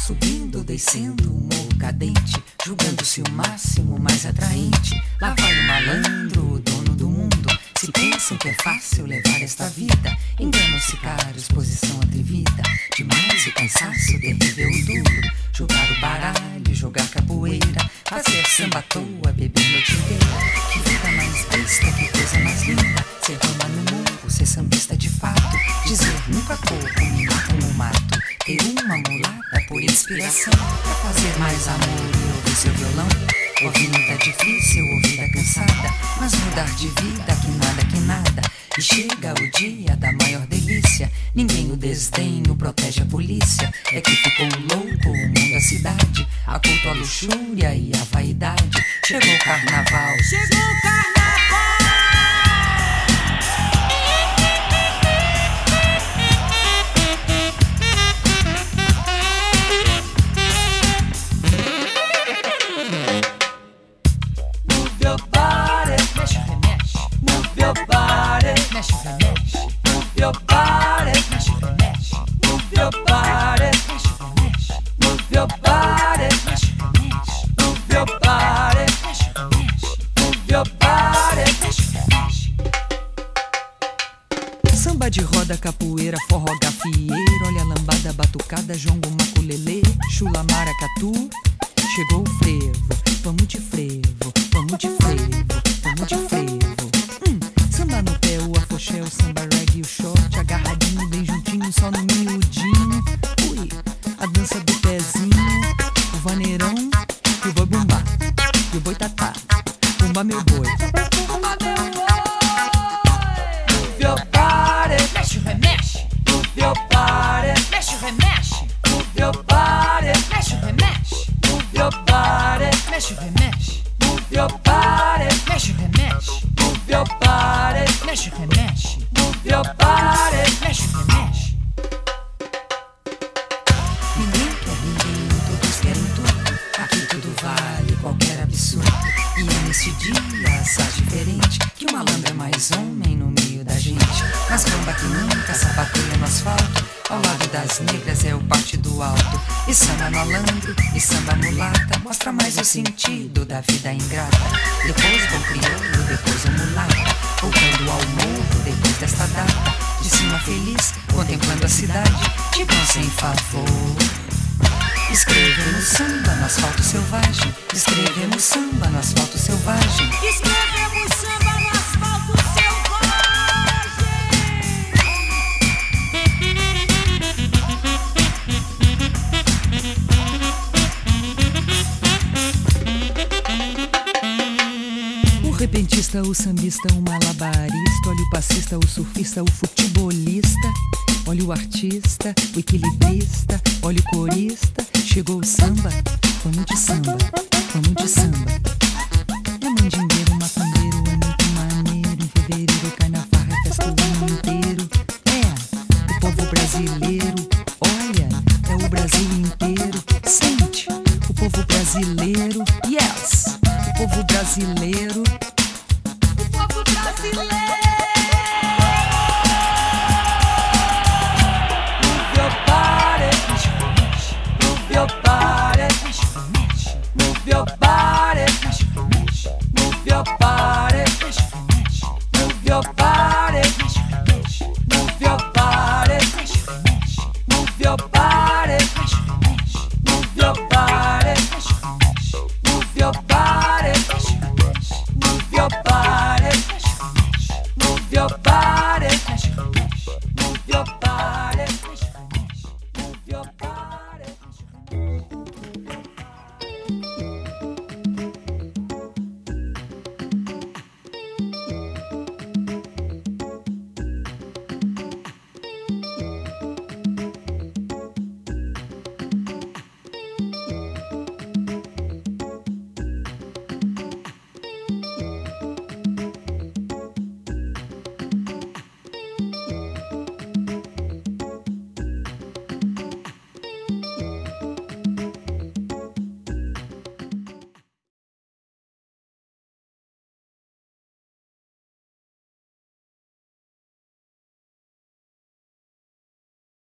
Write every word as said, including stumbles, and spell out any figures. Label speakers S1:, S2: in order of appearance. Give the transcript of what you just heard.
S1: Subindo, descendo o morro cadente, julgando-se o máximo mais atraente. Lá vai o malandro, o dono do mundo. Se pensam que é fácil levar esta vida, enganam-se caros, posição atrevida. Demais o cansaço, terrível o duro. Jogar o baralho, jogar capoeira, fazer samba à toa, beber noite inteira. Que vida mais besta, que coisa mais linda. Ser dama no morro, ser sambista de fato. Dizer nunca corro, me matam no mato. Ter uma mulata por inspiração, pra fazer mais amor e ouvir seu violão. Ouvir não tá difícil, ouvir é cansada, mas mudar de vida que nada, que nada. E chega o dia da maior delícia. Ninguém o desdenho protege a polícia. É que ficou louco o mundo da cidade, a culto, a luxúria e a vaidade. Chegou o carnaval,
S2: chegou o carnaval.
S1: Mexe, remexe, move your body, mexe, remexe, move your body, mexe, remexe, move your body, mexe, remexe, move your body, mexe, remexe, move your body, mexe, remexe. Samba de roda, capoeira, forró, gafieiro, olha a lambada, batucada, jongo, maculelê, chula, maracatu. Chegou o frevo, vamos de frevo, vamos de frevo, vamos de frevo. Hum, samba no pé, o afoxé, o samba reggae, o short, agarradinho, bem juntinho, só no miudinho. Ui, a dança do pezinho, o vaneirão e o boi bumbá, e o boi tatá, bumba meu boi. Bumba meu boi! Move your body, mexe, remexe. Move your body, mexe, remexe. Move your body, mexe, remexe. Move your body, mexe, remexe. Move your body, mexe, remexe. Move your body, mexe, remexe. Move your body, mexe, remexe. Ninguém quer ninguém, todos querem tudo. Aqui tudo vale, qualquer absurdo. E é nesse dia, assaz diferente, que o malandro é mais homem no meio da gente. Mas bamba que nunca, sapateia no asfalto. Ao lado das negras é o partido alto. E samba malandro, e samba mulata, mostra mais o sentido da vida ingrata. Depois vou crioulo, depois o mulata, voltando ao morro depois desta data. De cima feliz, contemplando a cidade, de bom sem favor. Escrevemos samba no asfalto selvagem. Escrevemos samba no asfalto selvagem.
S2: Escrevemos samba no asfalto selvagem.
S1: O repentista, o sambista, o malabarista, olha o passista, o surfista, o futebolista, olha o artista, o equilibrista, olha o corista. Chegou o samba, vamos de samba, vamos de samba. É mandingueiro, macumbeiro, é muito maneiro. Em fevereiro cai na farra, festa o ano inteiro. É, o povo brasileiro, olha, é o Brasil inteiro. Sente, o povo brasileiro, yes, o povo brasileiro.
S2: O povo brasileiro.
S1: Move your body, move your body, move your body, move your body, move your body, move your body, move your body, move your body.